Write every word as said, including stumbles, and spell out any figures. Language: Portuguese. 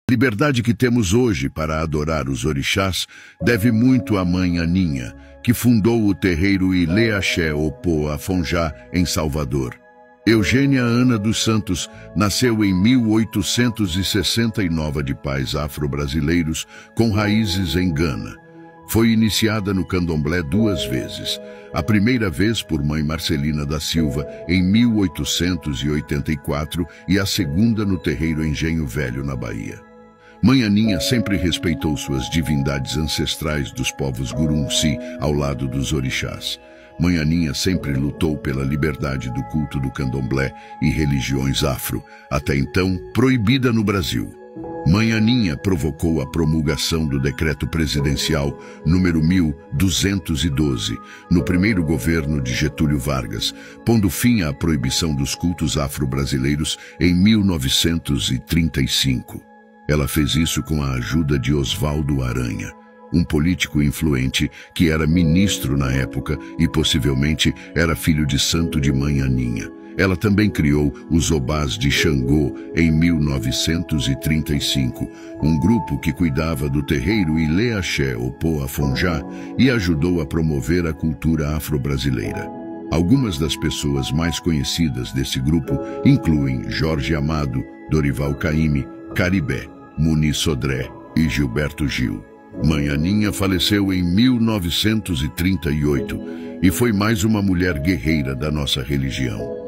A liberdade que temos hoje para adorar os orixás deve muito à mãe Aninha, que fundou o terreiro Ilê Axé Opô Afonjá, em Salvador. Eugênia Ana dos Santos nasceu em mil oitocentos e sessenta e nove de pais afro-brasileiros com raízes em Gana. Foi iniciada no candomblé duas vezes. A primeira vez por mãe Marcelina da Silva, em mil oitocentos e oitenta e quatro, e a segunda no terreiro Engenho Velho, na Bahia. Mãe Aninha sempre respeitou suas divindades ancestrais dos povos Gurunsi ao lado dos orixás. Mãe Aninha sempre lutou pela liberdade do culto do candomblé e religiões afro, até então proibida no Brasil. Mãe Aninha provocou a promulgação do decreto presidencial número mil duzentos e doze, no primeiro governo de Getúlio Vargas, pondo fim à proibição dos cultos afro-brasileiros em mil novecentos e trinta e cinco. Ela fez isso com a ajuda de Oswaldo Aranha, um político influente que era ministro na época e possivelmente era filho de santo de Mãe Aninha. Ela também criou os Obás de Xangô em mil novecentos e trinta e cinco, um grupo que cuidava do terreiro Ilê Axé Opô Afonjá e ajudou a promover a cultura afro-brasileira. Algumas das pessoas mais conhecidas desse grupo incluem Jorge Amado, Dorival Caymmi, Caribé, Muniz Sodré e Gilberto Gil. Mãe Aninha faleceu em mil novecentos e trinta e oito e foi mais uma mulher guerreira da nossa religião.